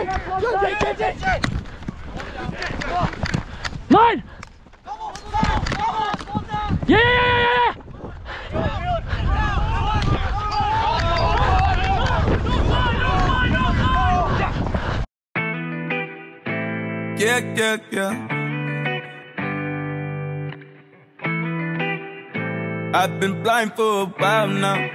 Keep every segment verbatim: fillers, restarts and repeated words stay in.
Line! Yeah, yeah, yeah, yeah, yeah, yeah. I've been blind for a while now.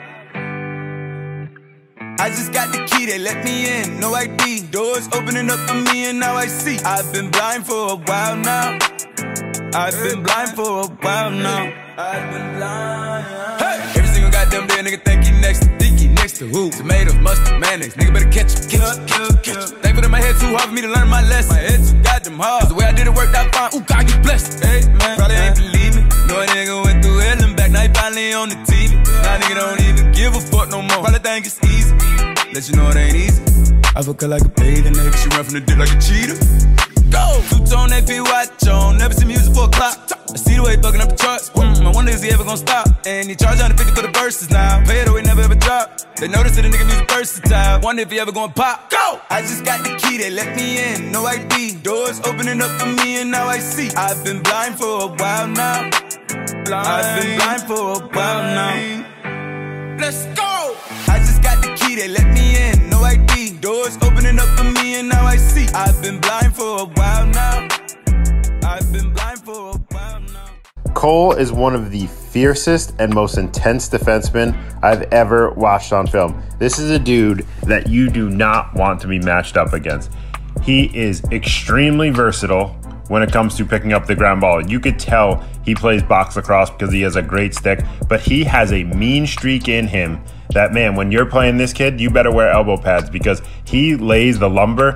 I just got the key, they let me in, no I D. Doors opening up for me and now I see. I've been blind for a while now. I've been blind for a while now. I've been blind. Hey! Every single goddamn day, nigga think he next to, think he next to who? Tomatoes, mustard, mayonnaise, nigga better catch him, catch him, catch him, catch him. Thankful that my head too hard for me to learn my lesson. My head too goddamn hard. Cause the way I did it worked out fine. Ooh, God, you blessed. Hey, man, probably ain't believe me. No nigga went through hell and back, now he finally on the T V. Now nigga don't even give a fuck no more. Probably think it's easy. Let you know it ain't easy. I fuck her like a bathing nigga, she run from the dick like a cheetah. Go! Two-tone A P watch on, never see music for a clock. I see the way he fucking up the charts. Mm, I wonder is he ever gonna stop? And he charge one hundred fifty for the verses now. Pay it away, never ever drop. They notice that the nigga music versatile. Wonder if he ever gonna pop. Go! I just got the key, they let me in, no I D. Doors opening up for me and now I see. I've been blind for a while now. Blind. I've been blind for a while now. Let's go! I just got the key, they let me in, no I D. Doors opening up for me and now I see. I've been blind for a while now. I've been blind for a while now. Cole is one of the fiercest and most intense defensemen I've ever watched on film. This is a dude that you do not want to be matched up against. He is extremely versatile when it comes to picking up the ground ball. You could tell he plays box lacrosse because he has a great stick, but he has a mean streak in him that, man, when you're playing this kid, you better wear elbow pads because he lays the lumber.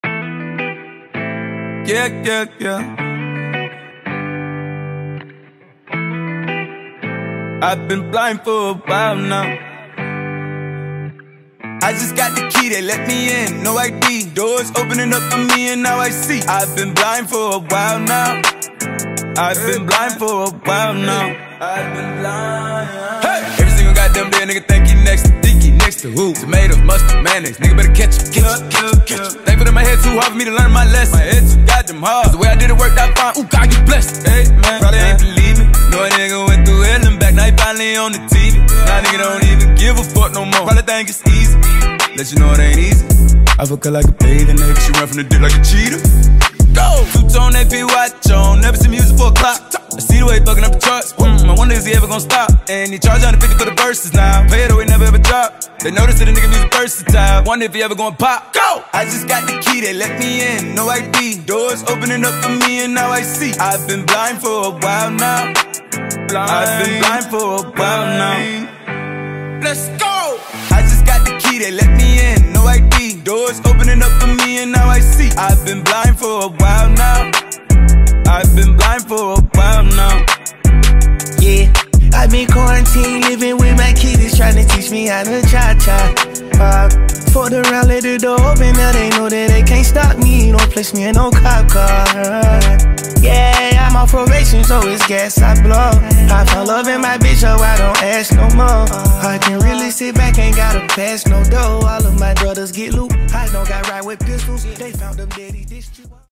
Yeah, yeah, yeah. I've been blind for a while now. I just got the key, they let me in, no I D. Doors opening up for me and now I see. I've been blind for a while now. I've been blind for a while now. I've been blind. Hey! Every single goddamn day, nigga think he next to, think he next to who? Tomatoes, mustard, mayonnaise, nigga better catch him, catch him, catch him, catch him. Thankful that my head too hard for me to learn my lesson. My head too goddamn hard. Cause the way I did it worked out fine. Ooh, God, you blessed. Hey, man, probably ain't believe me. No nigga went through hell and back, now he finally on the T V. Now nigga don't even give a fuck no more. Probably think it's easy. Let you know it ain't easy. I fuck her like a bathing nigga, she run from the dick like a cheetah. Go! Two-tone A P watch on, never see music for a clock. I see the way he fucking up the charts. Mm, I wonder is he ever gonna stop? And he charge one hundred fifty for the verses now. Pay it away, never ever drop. They notice that the nigga music versatile. Wonder if he ever gonna pop. Go! I just got the key, they let me in, no I D. Doors opening up for me and now I see. I've been blind for a while now. Blind. I've been blind for a while now. Let's go! I just got the key, they let me in, no I D. Doors opening up for me and now I see. I've been blind for a while now. I've been blind for a while now. Yeah, I've been quarantined, living with my kids, trying to teach me how to cha-cha. Uh, Fucked around, let the door open, now they know that they can't stop me. Don't place me in no cop car. Yeah, I'm on probation, so it's gas I blow. I found love in my bitch, so I don't ask no more. I can really sit back, ain't gotta pass no dough. All of my brothers get loot, I don't got right with pistols. They found them dead, he ditched you.